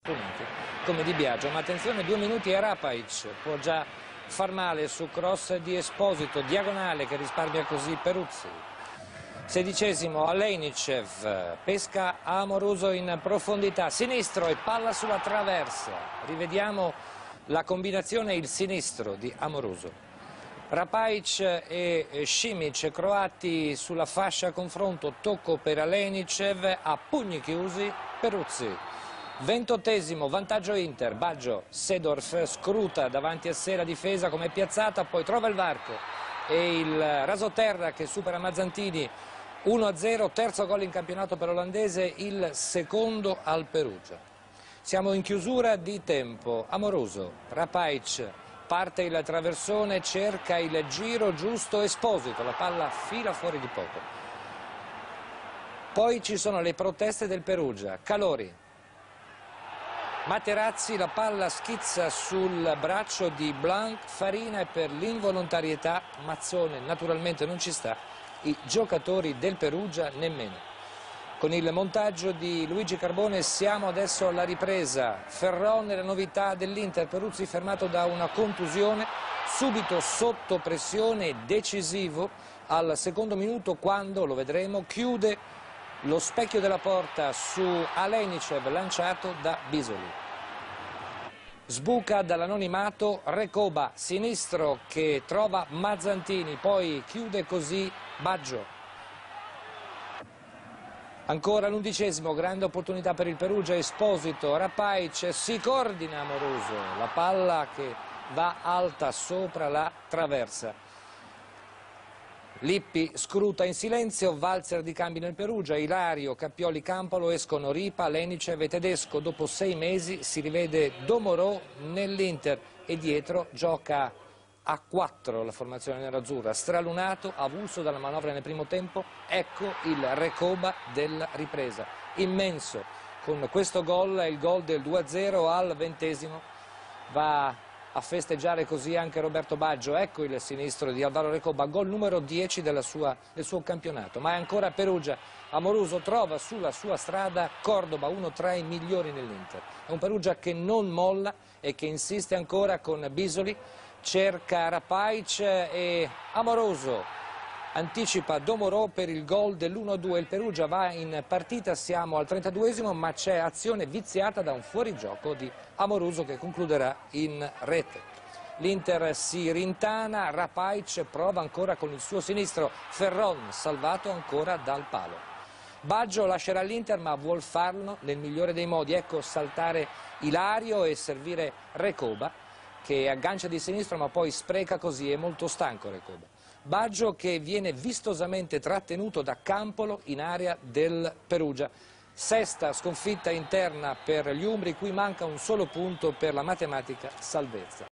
come Di Biagio, ma attenzione, 2 minuti e Rapaic può già far male su cross di Esposito, diagonale che risparmia così Peruzzi. 16° Alenicev, pesca Amoruso in profondità, sinistro e palla sulla traversa. Rivediamo la combinazione, il sinistro di Amoruso. Rapaic e Simic, croati sulla fascia a confronto, tocco per Alenicev, a pugni chiusi Peruzzi. 28°, vantaggio Inter, Baggio, Seedorf scruta davanti a sé la difesa come è piazzata, poi trova il varco e il rasoterra che supera Mazzantini. 1-0, terzo gol in campionato per l'olandese, il secondo al Perugia. Siamo in chiusura di tempo. Amoruso, Rapaic, parte il traversone, cerca il giro giusto, Esposito, la palla fila fuori di poco. Poi ci sono le proteste del Perugia, Calori, Materazzi, la palla schizza sul braccio di Blanc, Farina e per l'involontarietà Mazzone naturalmente non ci sta, i giocatori del Perugia nemmeno. Con il montaggio di Luigi Carbone siamo adesso alla ripresa. Ferron è la novità dell'Inter, Peruzzi fermato da una contusione, subito sotto pressione, decisivo al secondo minuto quando, lo vedremo, chiude lo specchio della porta su Alenicev lanciato da Bisoli. Sbuca dall'anonimato Recoba, sinistro che trova Mazzantini, poi chiude così Baggio. Ancora l'11°, grande opportunità per il Perugia, Esposito, Rapaic, si coordina Amoruso, la palla che va alta sopra la traversa. Lippi scruta in silenzio, valzer di cambi nel Perugia, Ilario, Cappioli, Campolo, escono Ripa, Lenicev e Tedesco. Dopo 6 mesi si rivede Domorò nell'Inter e dietro gioca a 4 la formazione nerazzurra. Stralunato, avulso dalla manovra nel primo tempo, ecco il Recoba della ripresa. Immenso, con questo gol è il gol del 2-0 al 20°, va a festeggiare così anche Roberto Baggio. Ecco il sinistro di Alvaro Recoba, gol numero 10 del suo campionato. Ma è ancora Perugia. Amoruso trova sulla sua strada Cordoba, uno tra i migliori nell'Inter. È un Perugia che non molla e che insiste ancora con Bisoli, cerca Rapaic e Amoruso anticipa Domorò per il gol dell'1-2. Il Perugia va in partita, siamo al 32°, ma c'è azione viziata da un fuorigioco di Amoruso che concluderà in rete. L'Inter si rintana, Rapaic prova ancora con il suo sinistro, Ferron salvato ancora dal palo. Baggio lascerà l'Inter ma vuol farlo nel migliore dei modi, ecco saltare Ilario e servire Recoba che aggancia di sinistro ma poi spreca così, è molto stanco Recoba. Baggio che viene vistosamente trattenuto da Campolo in area del Perugia. Sesta sconfitta interna per gli umbri, qui manca un solo punto per la matematica salvezza.